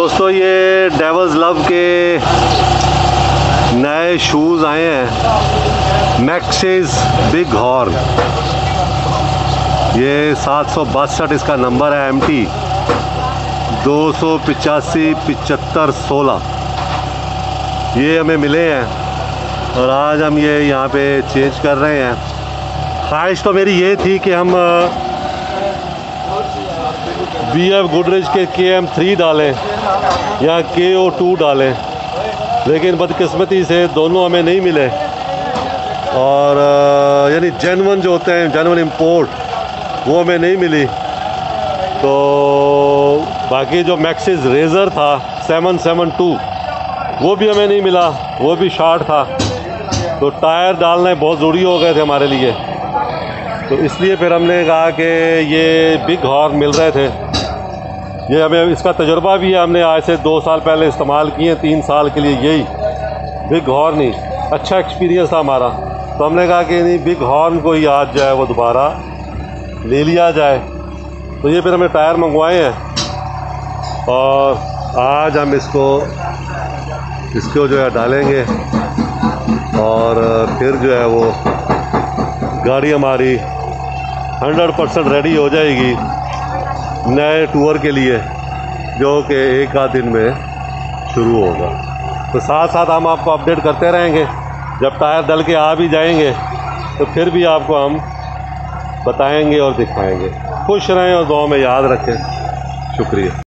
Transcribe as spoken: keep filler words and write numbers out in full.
दोस्तों ये devils love के नए शूज़ आए हैं, मैक्सिस बिग हॉर्न। ये सात सौ बासठ इसका नंबर है, एम टी दो सौ पिचासी पिचहत्तर सोलह। ये हमें मिले हैं और आज हम ये यहाँ पे चेंज कर रहे हैं। ख्वाहिश तो मेरी ये थी कि हम बी एफ गुडरिच के के एम थ्री डालें या के ओ टू डालें, लेकिन बदकिस्मती से दोनों हमें नहीं मिले। और यानी जेन्युइन जो होते हैं, जेन्युइन इंपोर्ट, वो हमें नहीं मिली। तो बाकी जो मैक्सिस रेज़र था सेवन सेवन टू, वो भी हमें नहीं मिला, वो भी शॉर्ट था। तो टायर डालने बहुत ज़रूरी हो गए थे हमारे लिए, तो इसलिए फिर हमने कहा कि ये बिग हॉर्न मिल रहे थे। ये हमें इसका तजुर्बा भी है, हमने आज से दो साल पहले इस्तेमाल किए, तीन साल के लिए यही बिग हॉर्न ही अच्छा एक्सपीरियंस था हमारा। तो हमने कहा कि नहीं, बिग हॉर्न को ही आज जो है वो दोबारा ले लिया जाए। तो ये फिर हमें टायर मंगवाए हैं और आज हम इसको इसको जो है डालेंगे और फिर जो है वो गाड़ी हमारी हंड्रेड परसेंट रेडी हो जाएगी नए टूर के लिए, जो कि एक आध दिन में शुरू होगा। तो साथ साथ हम आपको अपडेट करते रहेंगे। जब टायर डल के आ भी जाएंगे तो फिर भी आपको हम बताएंगे और दिखाएंगे। खुश रहें और दुआ में याद रखें। शुक्रिया।